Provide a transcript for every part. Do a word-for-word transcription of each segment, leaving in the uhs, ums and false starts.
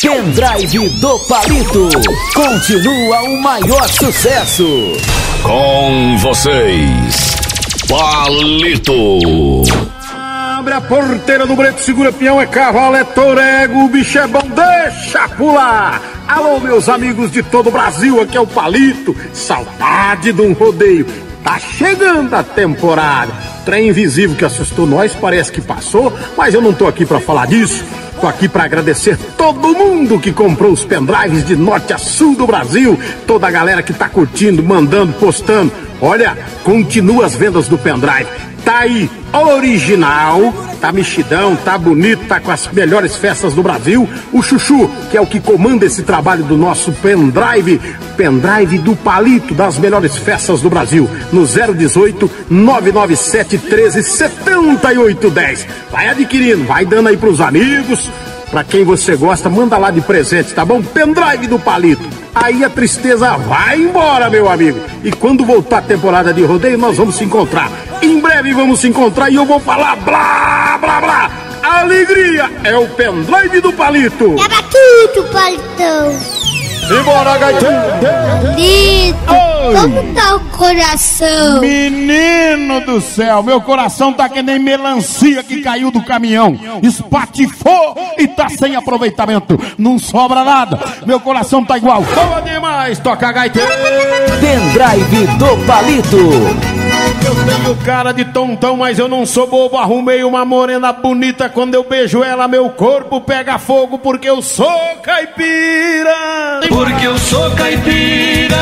Pendrive do Palito. Continua o maior sucesso. Com vocês, Palito. Abre a porteira do brete, segura peão, é cavalo, é torego, o bicho é bom, deixa pular. Alô, meus amigos de todo o Brasil, aqui é o Palito. Saudade de um rodeio. Tá chegando a temporada. Trem invisível que assustou nós, parece que passou, mas eu não tô aqui pra falar disso. Tô aqui pra agradecer todo mundo que comprou os pendrives de norte a sul do Brasil. Toda a galera que tá curtindo, mandando, postando. Olha, continua as vendas do pendrive. Tá aí, original, tá mexidão, tá bonito, tá com as melhores festas do Brasil. O Chuchu, que é o que comanda esse trabalho do nosso pendrive, pendrive do Palito, das melhores festas do Brasil, no zero dezoito, nove nove sete, treze, setenta e oito dez. Vai adquirindo, vai dando aí pros amigos, pra quem você gosta, manda lá de presente, tá bom? Pendrive do Palito. Aí a tristeza vai embora, meu amigo. E quando voltar a temporada de rodeio, nós vamos se encontrar. Em breve vamos se encontrar e eu vou falar blá, blá, blá. Alegria é o pendrive do Palito. Era tudo, Palitão. Simbora, gaiteiro. Palito, como tá o coração? Menino do céu, meu coração tá que nem melancia que caiu do caminhão. Espatifou e tá sem aproveitamento. Não sobra nada. Meu coração tá igual. Boa demais, toca gaiteiro. Pendrive do Palito. Eu tenho cara de tontão, mas eu não sou bobo. Arrumei uma morena bonita. Quando eu beijo ela, meu corpo pega fogo. Porque eu sou caipira. Porque eu sou caipira,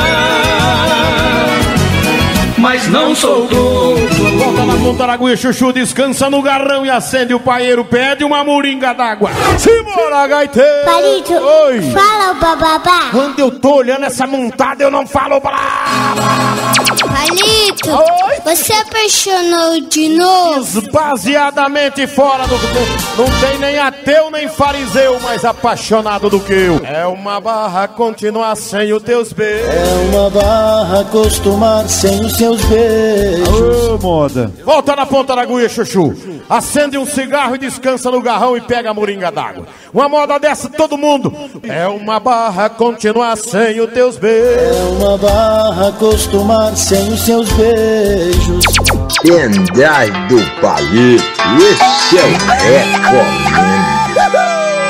mas não sou doido. Volta na ponta da agulha, Chuchu descansa no garrão e acende o paeiro, pede uma moringa d'água. Simbora, gaiteiro. Palito, oi. Fala o bababá. Quando eu tô olhando essa montada, eu não falo blá, blá. Palito, oi. Você apaixonou de novo? Esvaziadamente fora do... Não tem nem ateu nem fariseu mais apaixonado do que eu. É uma barra continuar sem os teus beijos. É uma barra acostumar sem os seus beijos. Ô, moda. Volta na ponta da agulha, Chuchu. Acende um cigarro e descansa no garrão e pega a moringa d'água. Uma moda dessa, todo mundo. É uma barra continuar sem os teus beijos. É uma barra acostumar sem os seus beijos. Pendrive do Palito, esse é o recomendo.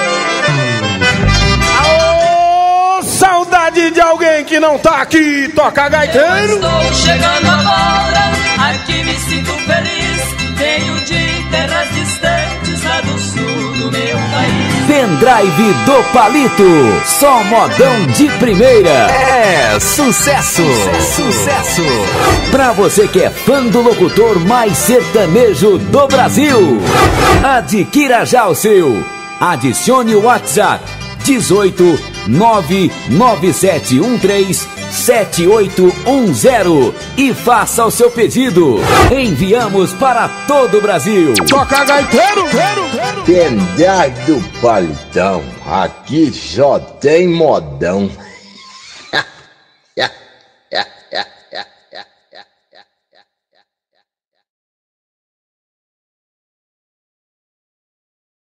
Aô, saudade de alguém que não tá aqui, toca gaiteiro. Estou chegando agora, aqui me sinto feliz. Venho de terras distantes lá do sul do meu país. Pendrive do Palito. Só modão de primeira. É sucesso. Sucesso. Pra você que é fã do locutor mais sertanejo do Brasil, adquira já o seu. Adicione o WhatsApp dezoito, nove nove sete um três, sete oito um zero e faça o seu pedido. Enviamos para todo o Brasil. Toca gaiteiro. Pendrive do Palitão, aqui só tem modão.